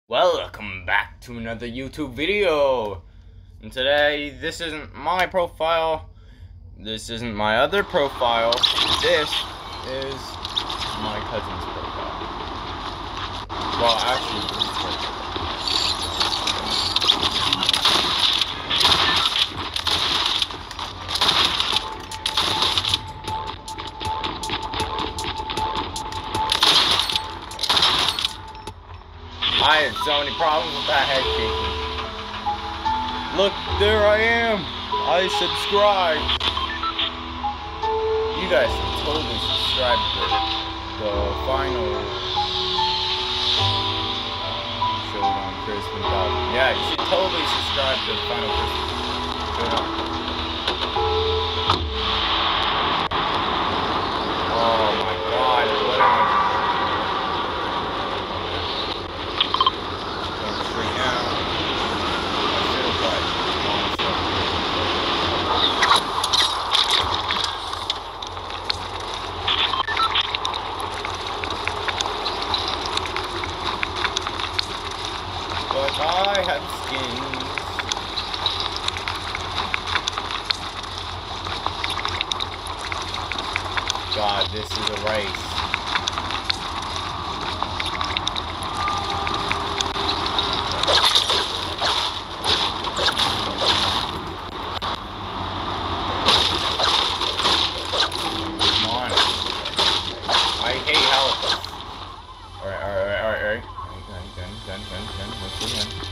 Welcome back to another YouTube video. And today, this isn't my profile. This isn't my other profile. This is my cousin's profile. Well, actually, this is her. I had so many problems with that head shaking. Look, there I am. I subscribed. You guys should totally subscribe to the final Showdown Christmas album. Yeah, you should totally subscribe to the final Christmas Showdown. Oh my God, what am I? But I have skins. God, this is a race. Come on. I hate helicopters. Alright. Gun. Let's do gun.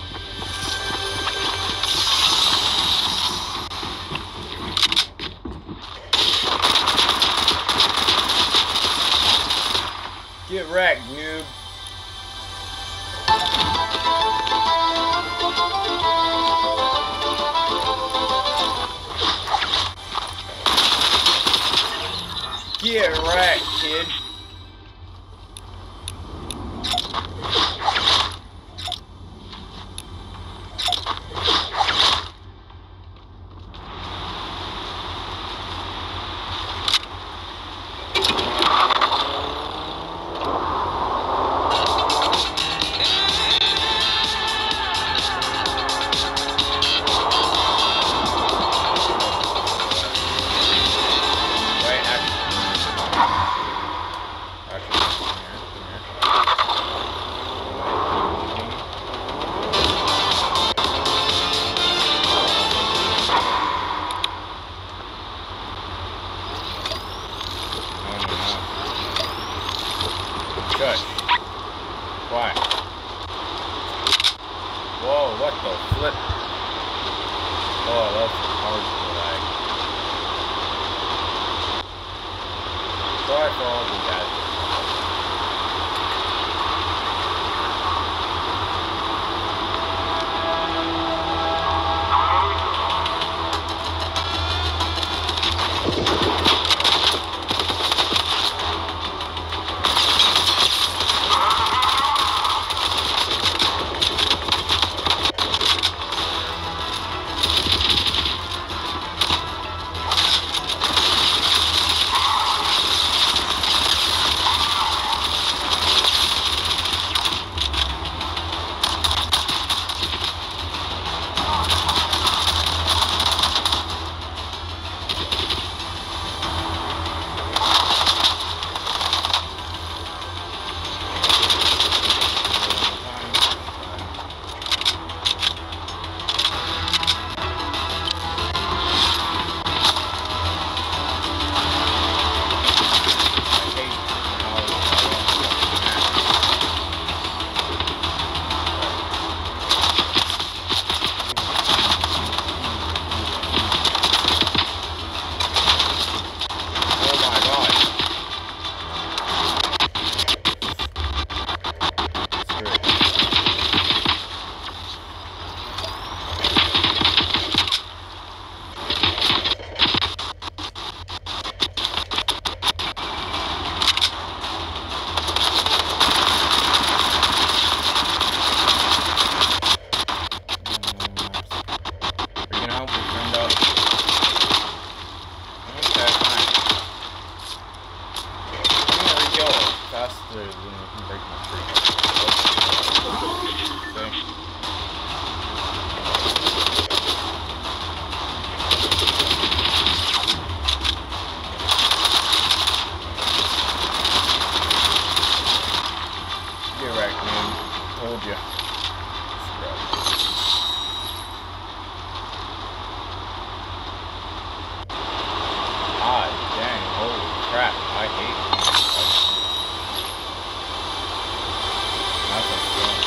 Get wrecked, noob. Get wrecked, kid. Good. Why? Whoa, what the flip? Oh, that's hard to lag. Sorry for all the guys. told you. Ah, dang, holy crap, I hate it. That's a shame.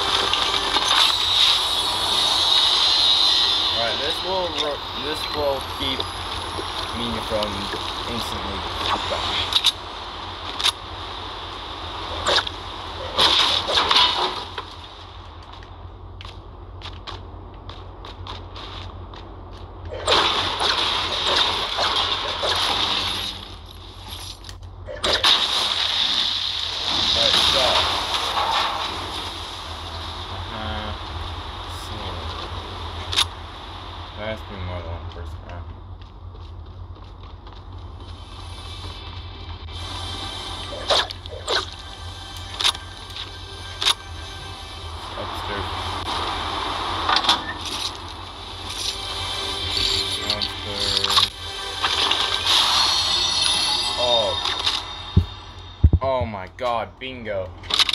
Alright, this will keep me from instantly dying. There has to be more than one person around. Upstairs. Downstairs. Oh my god, bingo.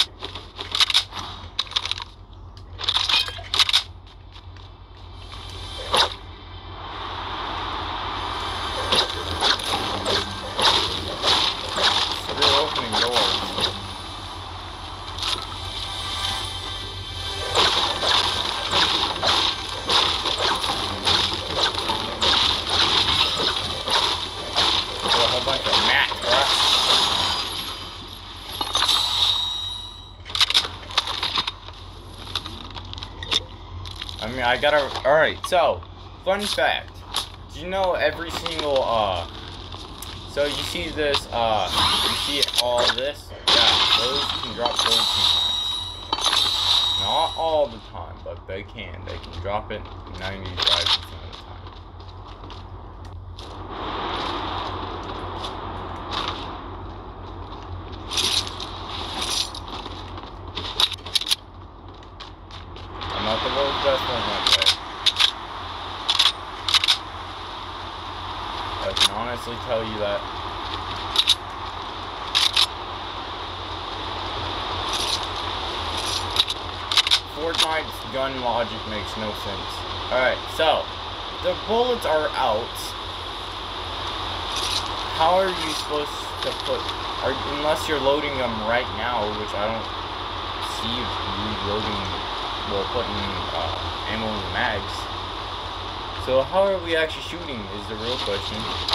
Alright, so, fun fact. Do you know every single, so you see this, you see all this? Yeah, those can drop gold sometimes. Not all the time, but they can. They can drop it 95% of the time. I'm not the world's best one that way. I can honestly tell you that. Fortnite's gun logic makes no sense. Alright, so, the bullets are out. How are you supposed to put, unless you're loading them right now, which I don't see you reloading, well, putting ammo in the mags. So how are we actually shooting is the real question.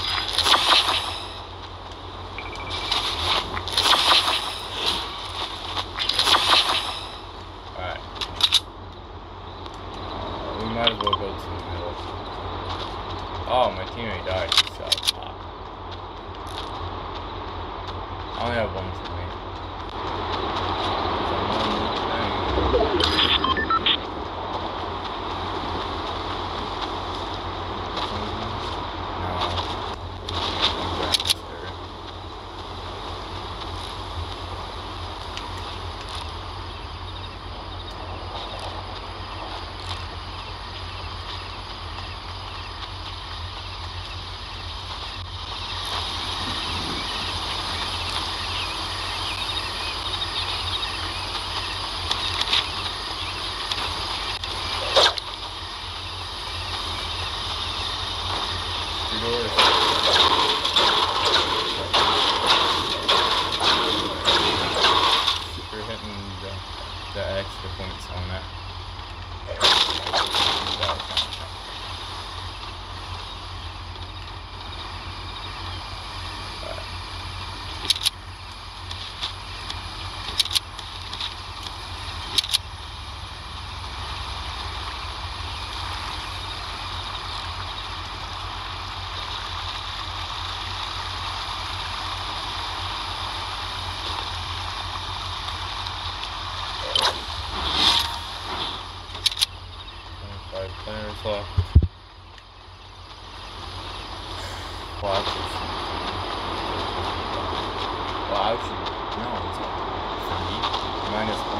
Alright. We might as well go to the middle. Oh, my teammate died. So, I only have one teammate. You're hitting the extra points on that. Players left. Well, actually, no, it's not. Minus 1.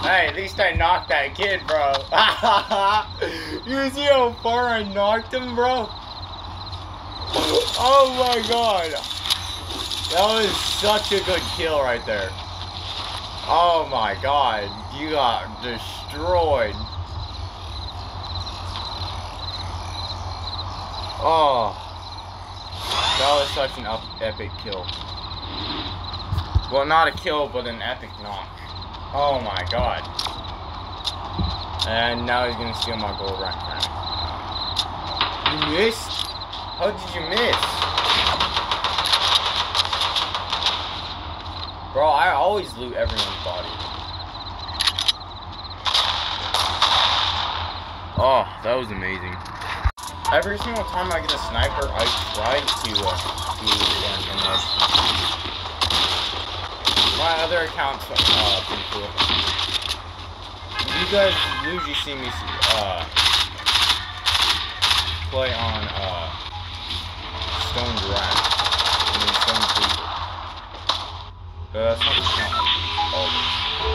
Hey, at least I knocked that kid, bro. You see how far I knocked him, bro? Oh my god. That was such a good kill right there. Oh my god. You got destroyed. Oh. That was such an epic kill. Well, not a kill, but an epic knock. Oh my god. And now he's gonna steal my gold right now. You missed? How did you miss? Bro, I always loot everyone's body. Oh, that was amazing. Every single time I get a sniper, I try to my other account's pretty cool. You guys usually see me play on Stone Giraffe. I mean Stone Creeper. But that's not the count always.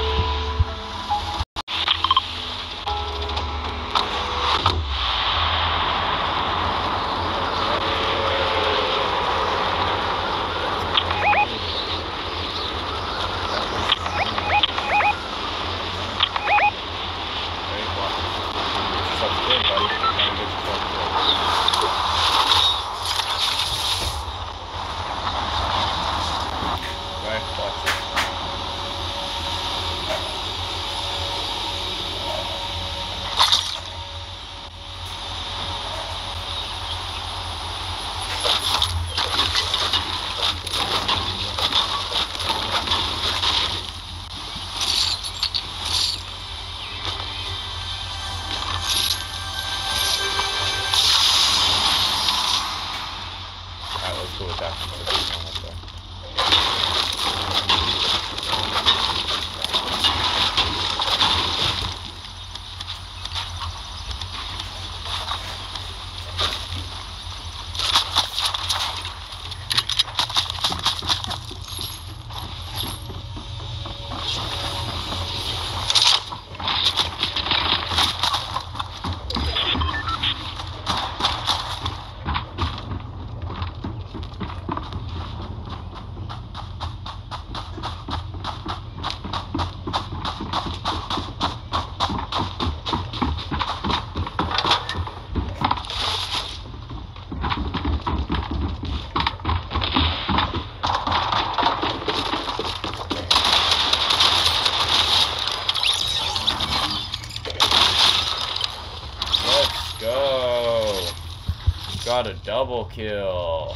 Got a double kill.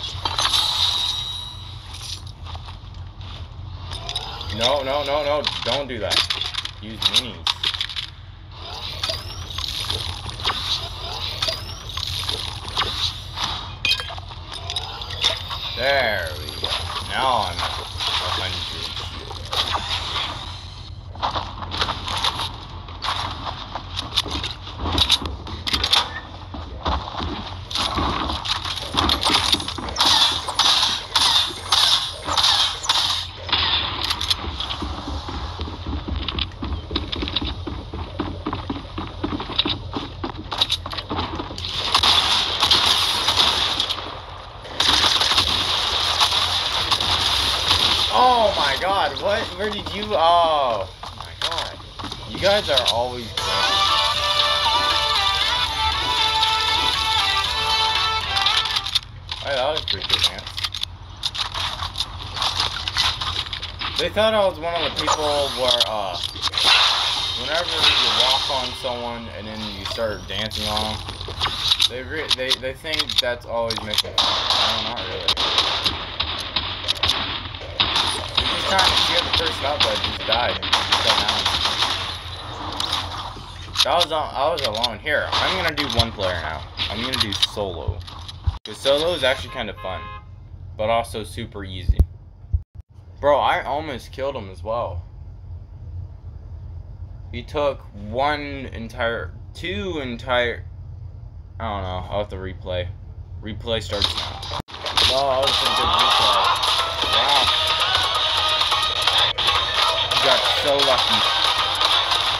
No, no, no, no. Don't do that. Use minis. There we go. Now I'm at 100. Oh my god, what? Where did you... Oh my god. You guys are always playing. Alright, that was a pretty good dance. They thought I was one of the people where, whenever you walk on someone and then you start dancing on them, they think that's always making fun. No, not really. Trying to cheer the person up, but just died and just fell down. I was alone. Here, I'm gonna do one player now. I'm gonna do solo. Because solo is actually kind of fun, but also super easy. Bro, I almost killed him as well. He took two entire. I don't know. I'll have to replay. Replay starts now. Oh, that was a good replay. Wow. Got so lucky.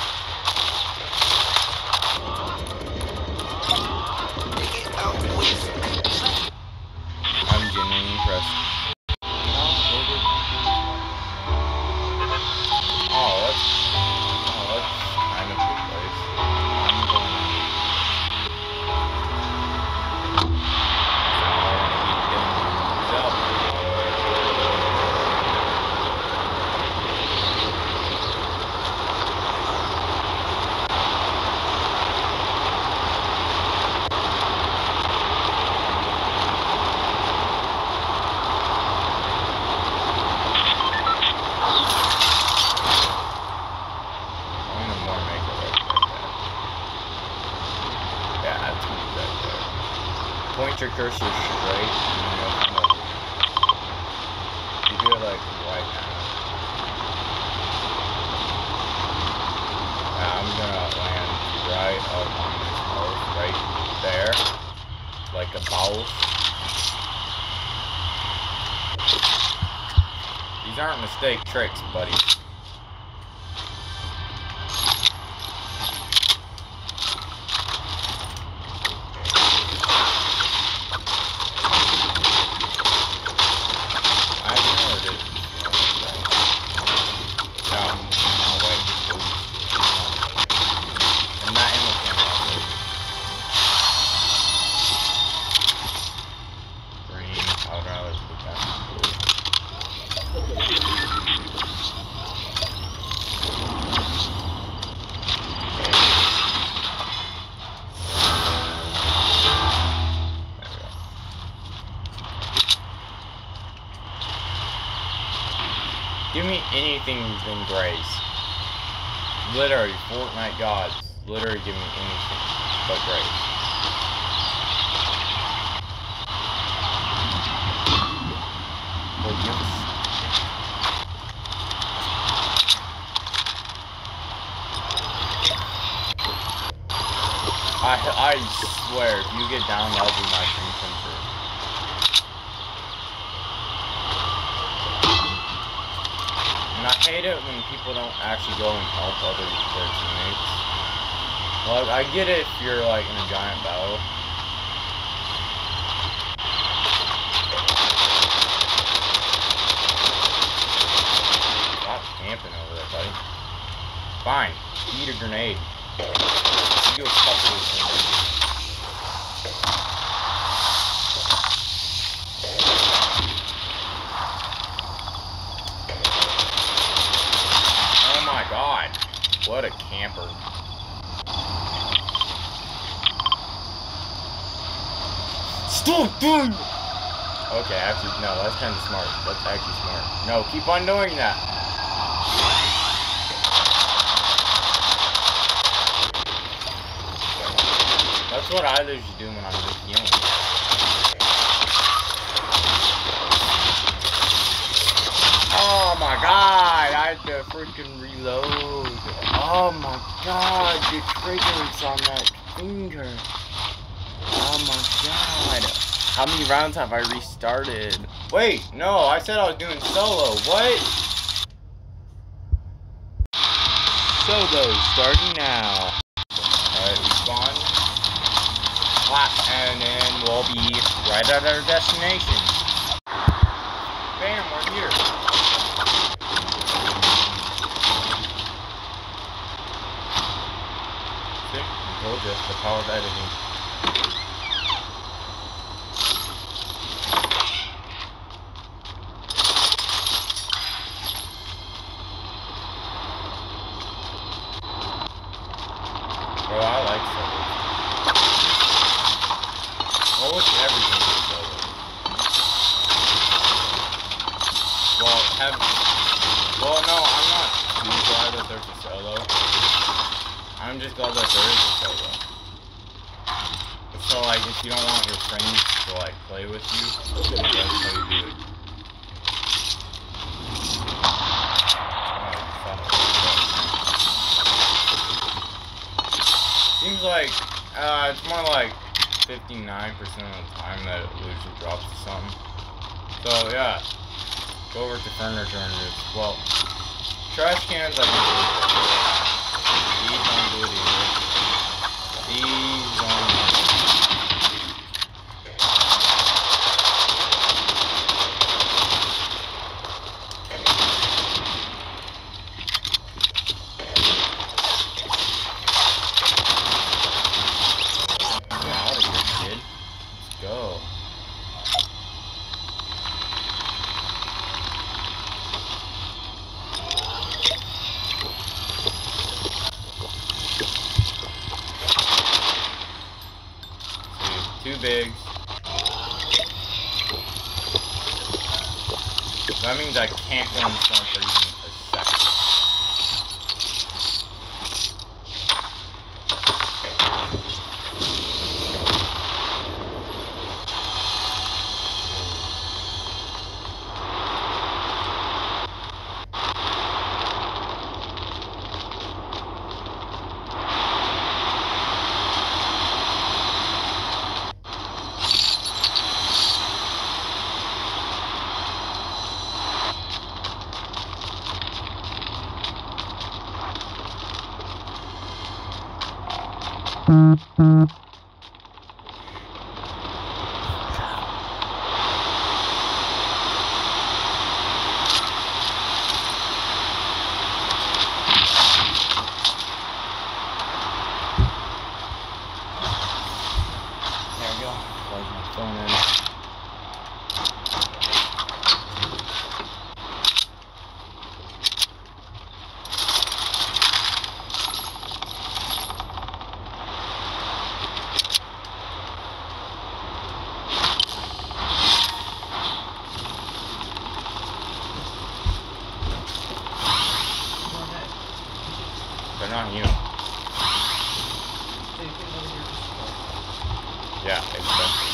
cursor straight, and you'll kind of, you do it like right now. Now I'm gonna land right up on this post, right there, like a mouse. These aren't mistake tricks, buddy. Give me anything than grace. Literally, Fortnite gods. Literally give me anything but grace. Well, yes. I swear, if you get down, that'll be my dream come true. And I hate it when people don't actually go and help their teammates. Like, I get it if you're like in a giant battle. Stop camping over there, buddy. Fine, eat a grenade. You do a couple of grenades. God, what a camper. Stop doing. Okay, actually, no, that's kind of smart. That's actually smart. No, keep on doing that. That's what I usually do when I'm just healing. Oh my god, I had to freaking reload. Oh my god, the triggers on that finger. Oh my god. How many rounds have I restarted? Wait, no, I said I was doing solo. What? Solo, starting now. Alright, we spawn. Clap, and then we'll be right at our destination. Bam, we're here. I told you, the power of editing. Bro, I like solos. Almost everything is solo. Well, no, I'm not too glad that there's a solo. I'm just glad that there is a solo. So, like, if you don't want your friends to, like, play with you, then that's how you do it. Seems like, it's more like 59% of the time that it usually drops to something. So, yeah. Go over to furniture and just, well, trash cans, I don't do it. These don't do it either. These don't do it. Get out of here, kid. Let's go. Two bigs. That means I can't go in front for even a second. They're not you. Yeah, exactly.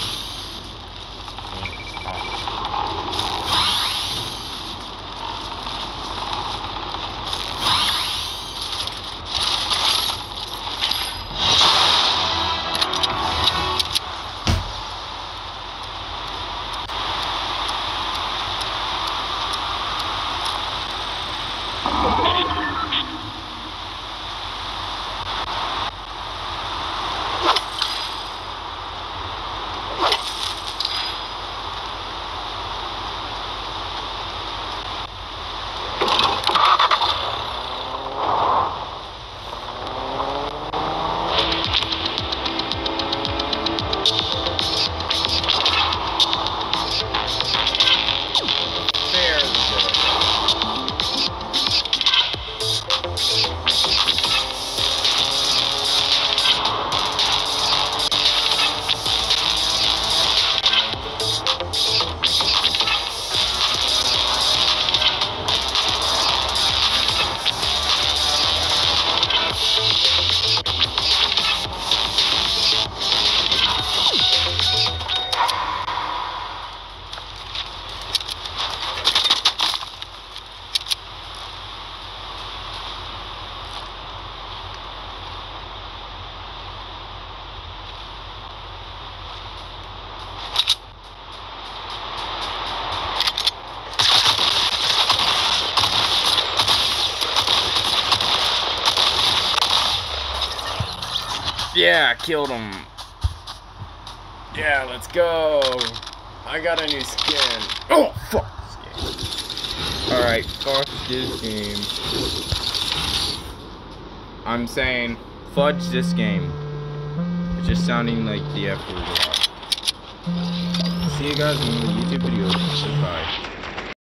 Yeah, killed him. Yeah, let's go. I got a new skin. Oh, fuck this game. Alright, fuck this game. I'm saying, fudge this game. It's just sounding like the F word a lot. See you guys in the YouTube video. Goodbye.